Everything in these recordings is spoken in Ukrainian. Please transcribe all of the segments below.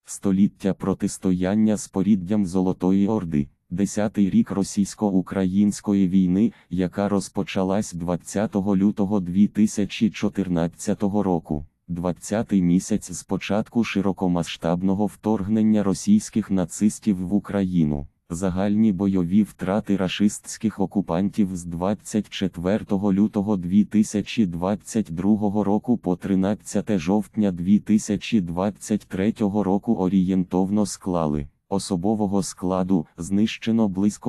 Століття протистояння з поріддям Золотої Орди. 10-й рік російсько-української війни, яка розпочалась 20 лютого 2014 року. 20-й місяць з початку широкомасштабного вторгнення російських нацистів в Україну. Загальні бойові втрати рашистських окупантів з 24 лютого 2022 року по 13 жовтня 2023 року орієнтовно склали: особового складу знищено близько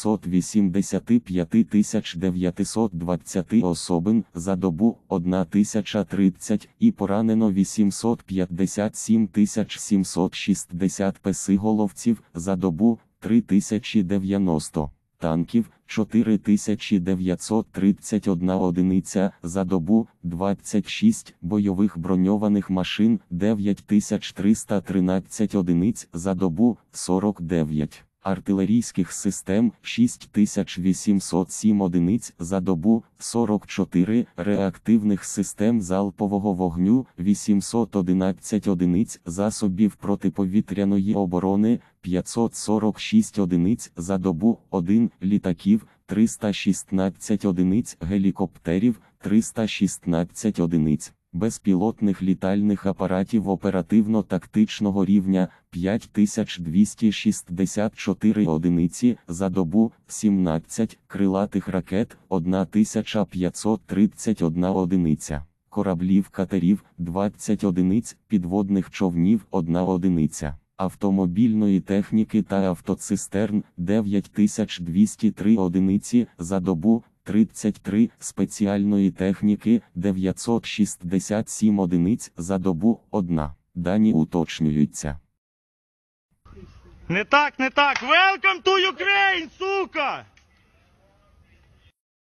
285 920 особин, за добу – 1030, і поранено 857 760 песиголовців, за добу – 3090, танків – 4931 одиниця, за добу – 26, бойових броньованих машин – 9313 одиниць, за добу – 49, артилерійських систем – 6807 одиниць, за добу – 44, реактивних систем залпового вогню – 811 одиниць, засобів протиповітряної оборони – 546 одиниць, за добу – 1, літаків – 316 одиниць, гелікоптерів – 316 одиниць, безпілотних літальних апаратів оперативно-тактичного рівня – 5264 одиниці, за добу – 17, крилатих ракет – 1531 одиниця, кораблів-катерів – 20 одиниць, підводних човнів – 1 одиниця, автомобільної техніки та автоцистерн – 9203 одиниці, за добу – 33, спеціальної техніки – 967 одиниць, за добу – 1. Дані уточнюються. Не так, не так. Welcome to